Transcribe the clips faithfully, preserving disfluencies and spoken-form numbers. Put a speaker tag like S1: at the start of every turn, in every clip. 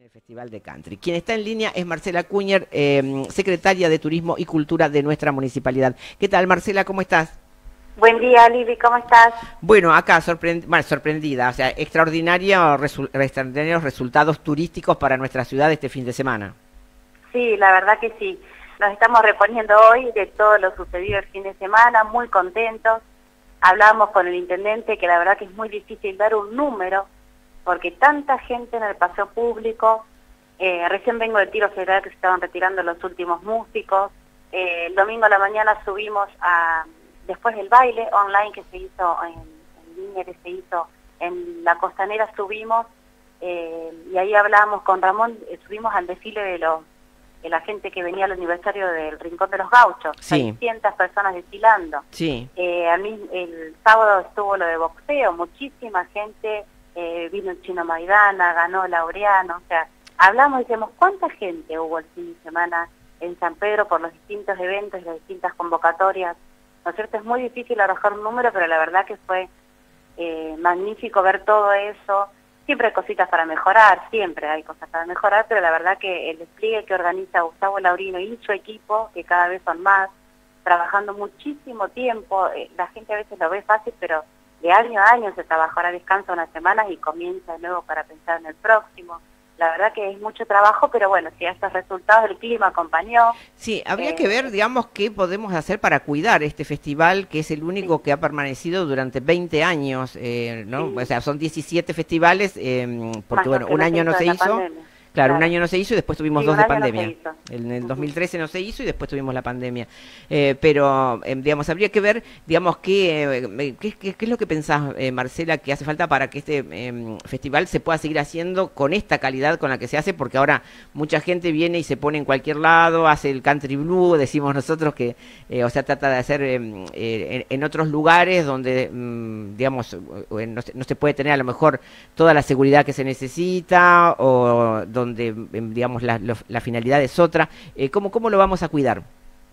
S1: el Festival de Country. Quien está en línea es Marcela Cúñer, eh, secretaria de Turismo y Cultura de nuestra municipalidad. ¿Qué tal, Marcela? ¿Cómo estás?
S2: Buen día, Lili, ¿cómo estás?
S1: Bueno, acá sorprend bueno, sorprendida, o sea, extraordinario resu extraordinarios resultados turísticos para nuestra ciudad este fin de semana.
S2: Sí, la verdad que sí. Nos estamos reponiendo hoy de todo lo sucedido el fin de semana, muy contentos. Hablábamos con el intendente que la verdad que es muy difícil dar un número, porque tanta gente en el paseo público, eh, recién vengo del Tiro Federal que se estaban retirando los últimos músicos, eh, el domingo a la mañana subimos a, después del baile online que se hizo en, en línea, que se hizo en la Costanera, subimos, eh, y ahí hablábamos con Ramón, eh, subimos al desfile de los de la gente que venía al aniversario del Rincón de los Gauchos,
S1: Sí.
S2: seiscientas personas desfilando.
S1: Sí.
S2: Eh, al mismo, el sábado estuvo lo de boxeo, muchísima gente, eh, vino el Chino Maidana, ganó Laureano, o sea, hablamos y decimos, ¿cuánta gente hubo el fin de semana en San Pedro por los distintos eventos y las distintas convocatorias? ¿No es cierto? Es muy difícil arrojar un número, pero la verdad que fue eh, magnífico ver todo eso. Siempre hay cositas para mejorar, siempre hay cosas para mejorar, pero la verdad que el despliegue que organiza Gustavo Laurino y su equipo, que cada vez son más, trabajando muchísimo tiempo, eh, la gente a veces lo ve fácil, pero de año a año se trabaja, ahora descansa unas semanas y comienza de nuevo para pensar en el próximo. La verdad que es mucho trabajo, pero bueno, si a estos resultados el clima acompañó.
S1: Sí, habría
S2: eh,
S1: que ver, digamos, qué podemos hacer para cuidar este festival, que es el único
S2: sí,
S1: que ha permanecido durante veinte años, eh, ¿no?
S2: sí,
S1: O sea, son diecisiete festivales, eh, porque
S2: más los
S1: bueno,
S2: que
S1: un
S2: no se
S1: año no
S2: hizo
S1: se
S2: en la
S1: hizo.
S2: pandemia.
S1: Claro, un
S2: Claro.
S1: año no se hizo y después tuvimos
S2: Sí,
S1: dos
S2: un
S1: de
S2: año no se
S1: pandemia.
S2: hizo.
S1: En el dos
S2: Ujú.
S1: mil trece no se hizo y después tuvimos la pandemia. Eh, pero, eh, digamos, habría que ver, digamos, qué, eh, qué, qué, qué es lo que pensás, eh, Marcela, que hace falta para que este eh, festival se pueda seguir haciendo con esta calidad con la que se hace, porque ahora mucha gente viene y se pone en cualquier lado, hace el country blue, decimos nosotros que, eh, o sea, trata de hacer eh, eh, en, en otros lugares donde, mm, digamos, eh, no, se, no se puede tener a lo mejor toda la seguridad que se necesita o donde, eh, digamos, la, lo, la finalidad es otra. Eh, ¿cómo, ¿Cómo lo vamos a cuidar?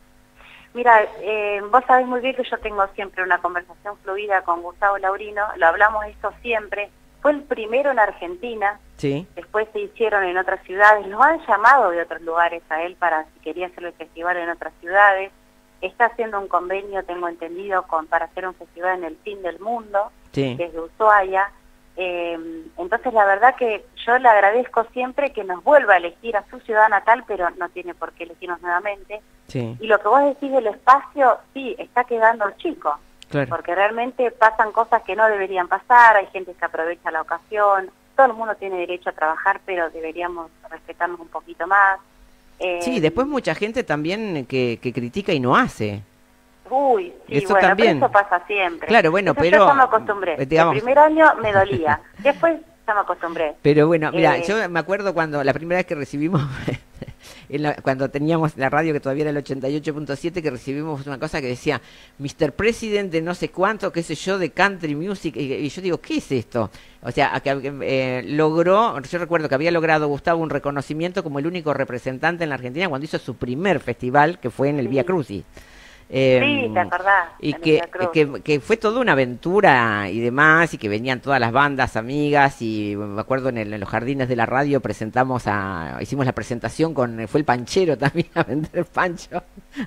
S2: Mira, eh, vos sabés muy bien que yo tengo siempre una conversación fluida con Gustavo Laurino, lo hablamos esto siempre, fue el primero en Argentina,
S1: Sí.
S2: después se hicieron en otras ciudades, lo han llamado de otros lugares a él para si quería hacer el festival en otras ciudades, está haciendo un convenio, tengo entendido, con para hacer un festival en el fin del mundo,
S1: Sí.
S2: desde Ushuaia. Eh, entonces la verdad que yo le agradezco siempre que nos vuelva a elegir a su ciudad natal, pero no tiene por qué elegirnos nuevamente.
S1: Sí.
S2: Y lo que vos decís del espacio, sí, está quedando chico,
S1: Claro.
S2: porque realmente pasan cosas que no deberían pasar, hay gente que aprovecha la ocasión, todo el mundo tiene derecho a trabajar, pero deberíamos respetarnos un poquito más. Eh,
S1: Sí, después mucha gente también que, que critica y no hace.
S2: Uy, sí,
S1: Eso
S2: bueno,
S1: también.
S2: pero eso pasa siempre.
S1: Claro, bueno,
S2: Eso
S1: pero,
S2: yo ya me acostumbré.
S1: eh, digamos-
S2: El primer año me dolía, después ya me acostumbré.
S1: Pero bueno, mira,
S2: Eh,
S1: yo me acuerdo cuando la primera vez que recibimos, en la- cuando teníamos la radio que todavía era el ochenta y ocho punto siete, que recibimos una cosa que decía mister President de no sé cuánto, qué sé yo, de country music, y, y yo digo, ¿qué es esto? O sea, a que, eh, logró, yo recuerdo que había logrado Gustavo un reconocimiento como el único representante en la Argentina cuando hizo su primer festival, que fue en el
S2: Sí.
S1: Vía Crucis. Eh,
S2: Sí, te acordás,
S1: y
S2: en el
S1: que,
S2: Vía Cruz.
S1: que, que fue toda una aventura y demás, y que venían todas las bandas amigas, y me acuerdo en, el- en los jardines de la radio presentamos a, hicimos la presentación con, fue el Panchero también a vender pancho,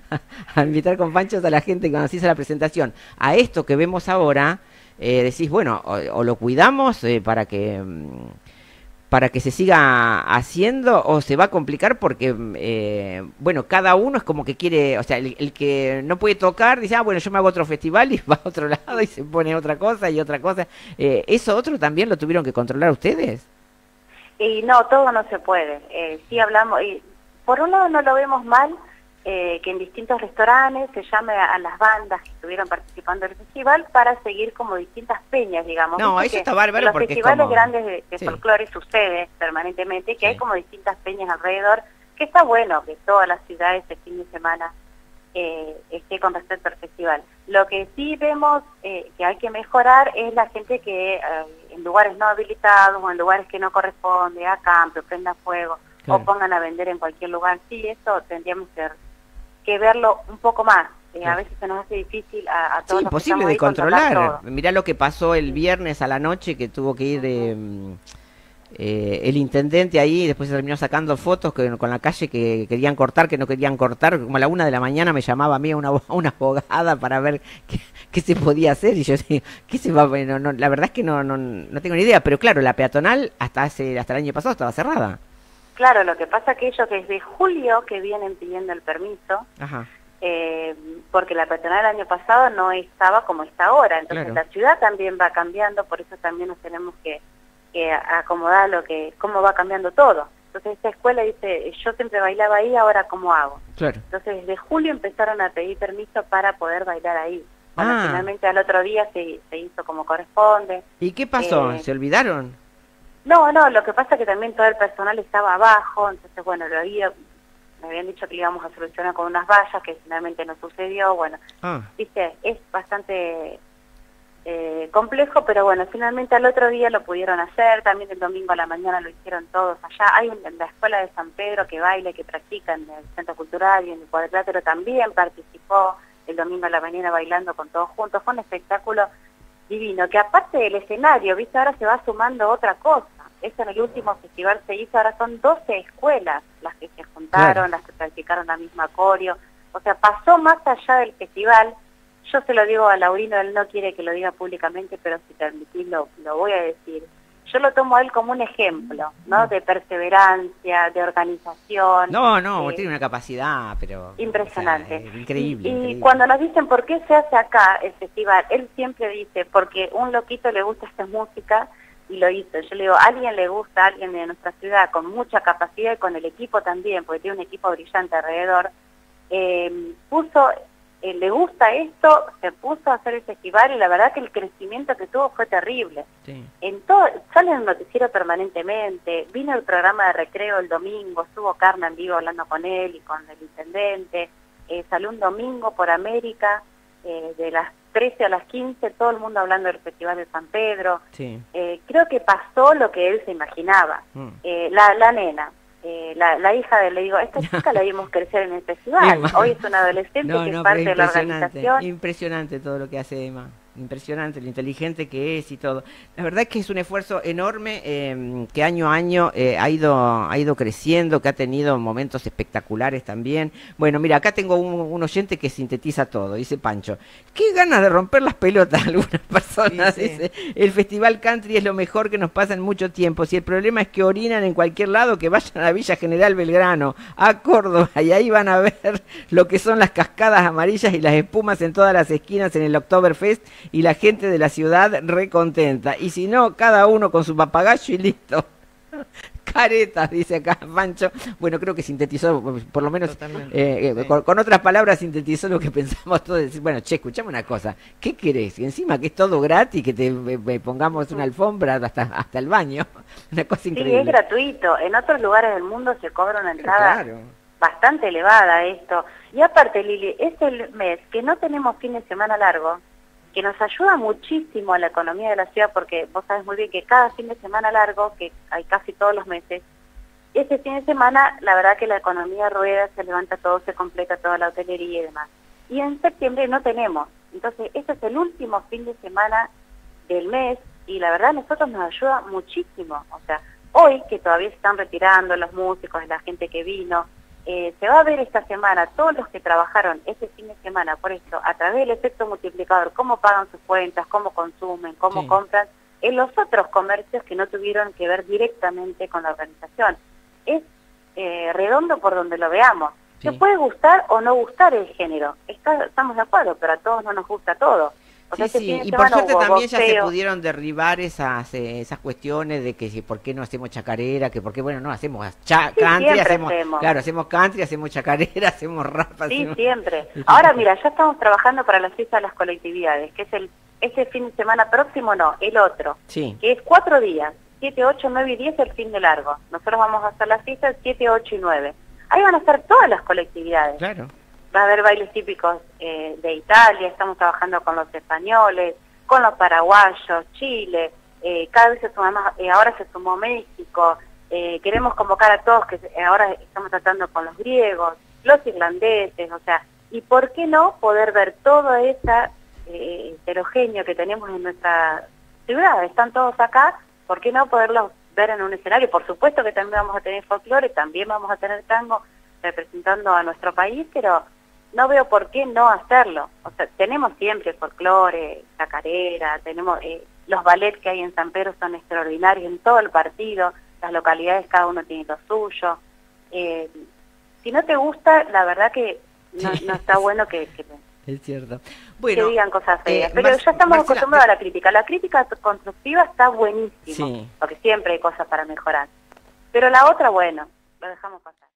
S1: a invitar con panchos a la gente cuando se hizo la presentación. A esto que vemos ahora, eh, decís, bueno, o, o lo cuidamos eh, para que... mm, para que se siga haciendo o se va a complicar porque, eh, bueno, cada uno es como que quiere, o sea, el, el que no puede tocar dice, ah, bueno, yo me hago otro festival y va a otro lado y se pone otra cosa y otra cosa. Eh, ¿Eso otro también lo tuvieron que controlar ustedes?
S2: Y no, todo no se puede. Eh, sí hablamos, y por un lado no lo vemos mal, eh, que en distintos restaurantes se llame a, a las bandas que estuvieron participando del festival para seguir como distintas peñas, digamos.
S1: No,
S2: Viste
S1: eso
S2: que
S1: está bárbaro
S2: en los
S1: porque es
S2: festivales
S1: como...
S2: grandes de, de
S1: Sí.
S2: folclore sucede permanentemente que
S1: Sí.
S2: hay como distintas peñas alrededor, que está bueno que todas las ciudades el fin de semana eh, esté con respecto al festival. Lo que sí vemos eh, que hay que mejorar es la gente que eh, en lugares no habilitados o en lugares que no corresponde, acampe, prenda fuego,
S1: Claro.
S2: o pongan a vender en cualquier lugar. Sí, eso tendríamos que, que verlo un poco más. Eh,
S1: Claro.
S2: A veces se nos hace difícil a, a todos
S1: Sí,
S2: los que
S1: imposible
S2: estamos
S1: de
S2: ahí controlar
S1: controlar.
S2: todo.
S1: Mirá lo que pasó el viernes a la noche que tuvo que ir... Eh, eh, el intendente ahí después se terminó sacando fotos que, con la calle que querían cortar, que no querían cortar, como a la una de la mañana me llamaba a mí una, una abogada para ver qué, qué se podía hacer, y yo decía, ¿qué se va? Bueno, no, la verdad es que no, no, no tengo ni idea, pero claro, la peatonal hasta hace hasta el año pasado estaba cerrada.
S2: Claro, lo que pasa que ellos desde julio que vienen pidiendo el permiso,
S1: Ajá.
S2: Eh, porque la peatonal el año pasado no estaba como está ahora, entonces
S1: Claro.
S2: la ciudad también va cambiando, por eso también nos tenemos que, que acomodar lo que, cómo va cambiando todo. Entonces esta escuela dice, yo siempre bailaba ahí, ahora ¿cómo hago?
S1: Claro.
S2: Entonces desde julio empezaron a pedir permiso para poder bailar ahí. Bueno,
S1: Ah.
S2: finalmente al otro día se, se hizo como corresponde.
S1: ¿Y qué pasó?
S2: Eh,
S1: ¿Se olvidaron?
S2: No, no, lo que pasa es que también todo el personal estaba abajo, entonces bueno, lo había, me habían dicho que lo íbamos a solucionar con unas vallas, que finalmente no sucedió, bueno,
S1: Ah.
S2: viste, es bastante eh, complejo, pero bueno, finalmente al otro día lo pudieron hacer, también el domingo a la mañana lo hicieron todos allá. Hay un, en la escuela de San Pedro que baila, que practica en el Centro Cultural, y en el Cuadrilátero también participó el domingo a la mañana bailando con todos juntos. Fue un espectáculo divino, que aparte del escenario, viste, ahora se va sumando otra cosa. Eso en el último festival se hizo, ahora son doce escuelas las que se juntaron,
S1: Claro.
S2: las que practicaron la misma coreo. O sea, pasó más allá del festival. Yo se lo digo a Laurino, él no quiere que lo diga públicamente, pero si permitís lo, lo voy a decir. Yo lo tomo a él como un ejemplo, ¿no? De perseverancia, de organización.
S1: No, no,
S2: eh,
S1: tiene una capacidad, pero...
S2: Impresionante.
S1: o sea, increíble,
S2: Y, y
S1: increíble.
S2: cuando nos dicen por qué se hace acá el festival, él siempre dice, porque un loquito le gusta esta música y lo hizo. Yo le digo, a alguien le gusta, a alguien de nuestra ciudad con mucha capacidad y con el equipo también, porque tiene un equipo brillante alrededor, eh, puso, eh, le gusta esto, se puso a hacer el festival y la verdad que el crecimiento que tuvo fue terrible.
S1: Sí.
S2: En todo, sale en el noticiero permanentemente, vino el programa de recreo el domingo, estuvo Carmen en vivo hablando con él y con el intendente, eh, salió un domingo por América, eh, de las trece a las quince, todo el mundo hablando del Festival de San Pedro.
S1: Sí.
S2: Eh, creo que pasó lo que él se imaginaba.
S1: Mm.
S2: Eh, la, la nena, eh, la, la hija de él, le digo, esta chica la vimos crecer en el festival,
S1: Emma.
S2: hoy es una adolescente
S1: No,
S2: que es
S1: no,
S2: parte
S1: pero
S2: de la
S1: impresionante,
S2: organización.
S1: impresionante todo lo que hace Emma, impresionante, lo inteligente que es y todo. La verdad es que es un esfuerzo enorme eh, que año a año eh, ha ido ha ido creciendo, que ha tenido momentos espectaculares también. Bueno, mira, acá tengo un, un oyente que sintetiza todo, dice Pancho. Qué ganas de romper las pelotas algunas personas,
S3: Sí, sí.
S1: dice. El Festival Country es lo mejor que nos pasa en mucho tiempo. Si el problema es que orinan en cualquier lado, que vayan a Villa General Belgrano, a Córdoba, y ahí van a ver lo que son las cascadas amarillas y las espumas en todas las esquinas en el Oktoberfest, y la gente de la ciudad recontenta. Y si no, cada uno con su papagayo y listo. Caretas, dice acá Pancho. Bueno, creo que sintetizó, por lo menos,
S3: Totalmente,
S1: eh, eh,
S3: sí.
S1: con, con otras palabras sintetizó lo que pensamos todos. Decir, bueno, che, escuchame una cosa. ¿Qué querés? Y encima que es todo gratis, que te eh, eh, pongamos una alfombra hasta, hasta el baño. Una cosa
S2: Sí,
S1: increíble.
S2: es gratuito. En otros lugares del mundo se cobra una entrada
S1: Claro.
S2: bastante elevada esto. Y aparte, Lili, es el mes que no tenemos fin de semana largo, que nos ayuda muchísimo a la economía de la ciudad, porque vos sabés muy bien que cada fin de semana largo, que hay casi todos los meses, ese fin de semana, la verdad que la economía rueda, se levanta todo, se completa toda la hotelería y demás. Y en septiembre no tenemos. Entonces, este es el último fin de semana del mes, y la verdad a nosotros nos ayuda muchísimo. O sea, hoy que todavía se están retirando los músicos, la gente que vino, eh, se va a ver esta semana todos los que trabajaron este fin de semana por esto, a través del efecto multiplicador, cómo pagan sus cuentas, cómo consumen, cómo
S1: Sí.
S2: compran, en los otros comercios que no tuvieron que ver directamente con la organización. Es eh, redondo por donde lo veamos.
S1: Sí.
S2: Te puede gustar o no gustar el género, Está, estamos de acuerdo, pero a todos no nos gusta todo. O sea,
S1: Sí,
S2: este
S1: sí,
S2: fin de
S1: y por
S2: semana
S1: suerte
S2: hubo
S1: también ya se
S2: boxeo.
S1: pudieron derribar esas eh, esas cuestiones de que si por qué no hacemos chacarera, que por qué, bueno, no, hacemos cha
S2: Sí,
S1: country,
S2: siempre
S1: hacemos,
S2: hacemos.
S1: claro, hacemos country, hacemos chacarera, hacemos rap,
S2: Sí,
S1: hacemos...
S2: siempre. Ahora mira, ya estamos trabajando para la fiesta de las colectividades, que es el este fin de semana próximo, no, el otro,
S1: Sí,
S2: que es cuatro días, siete, ocho, nueve y diez el fin de largo. Nosotros vamos a hacer la fiesta el siete, ocho y nueve. Ahí van a estar todas las colectividades.
S1: claro.
S2: Va a haber bailes típicos eh, de Italia, estamos trabajando con los españoles, con los paraguayos, Chile, eh, cada vez se suma más, eh, ahora se sumó México, eh, queremos convocar a todos, que se- ahora estamos tratando con los griegos, los irlandeses, o sea, y por qué no poder ver todo ese eh, heterogéneo que tenemos en nuestra ciudad, están todos acá, por qué no poderlos ver en un escenario. Por supuesto que también vamos a tener folclore, también vamos a tener tango representando a nuestro país, pero no veo por qué no hacerlo. O sea, tenemos siempre folclore, chacarera, tenemos eh, los ballets que hay en San Pedro son extraordinarios en todo el partido, las localidades cada uno tiene lo suyo. Eh, si no te gusta, la verdad que no, no está bueno que, que,
S1: es cierto. Bueno,
S2: que digan cosas feas.
S1: eh,
S2: pero
S1: Mar
S2: ya estamos
S1: Marcela,
S2: acostumbrados a la crítica. La crítica constructiva está buenísimo,
S1: sí.
S2: porque siempre hay cosas para mejorar. Pero la otra, bueno, lo dejamos pasar.